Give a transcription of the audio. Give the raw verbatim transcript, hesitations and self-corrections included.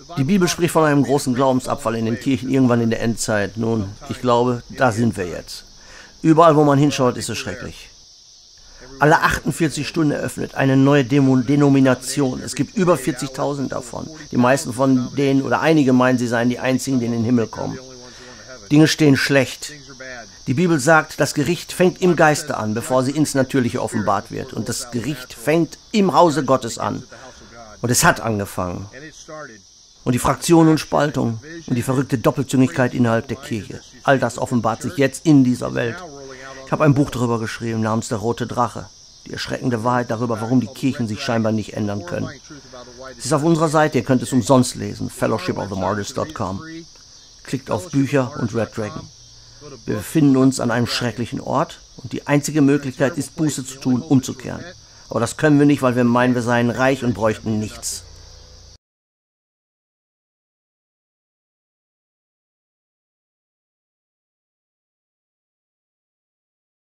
Die Bibel spricht von einem großen Glaubensabfall in den Kirchen irgendwann in der Endzeit. Nun, ich glaube, da sind wir jetzt. Überall, wo man hinschaut, ist es schrecklich. Alle achtundvierzig Stunden eröffnet eine neue Demo Denomination. Es gibt über vierzigtausend davon. Die meisten von denen oder einige meinen, sie seien die einzigen, die in den Himmel kommen. Dinge stehen schlecht. Die Bibel sagt, das Gericht fängt im Geiste an, bevor sie ins Natürliche offenbart wird. Und das Gericht fängt im Hause Gottes an. Und es hat angefangen. Und die Fraktion und Spaltung und die verrückte Doppelzüngigkeit innerhalb der Kirche. All das offenbart sich jetzt in dieser Welt. Ich habe ein Buch darüber geschrieben, namens Der rote Drache. Die erschreckende Wahrheit darüber, warum die Kirchen sich scheinbar nicht ändern können. Es ist auf unserer Seite, ihr könnt es umsonst lesen, fellowship of the martyrs dot com. Klickt auf Bücher und Red Dragon. Wir befinden uns an einem schrecklichen Ort und die einzige Möglichkeit ist, Buße zu tun, umzukehren. Aber das können wir nicht, weil wir meinen, wir seien reich und bräuchten nichts.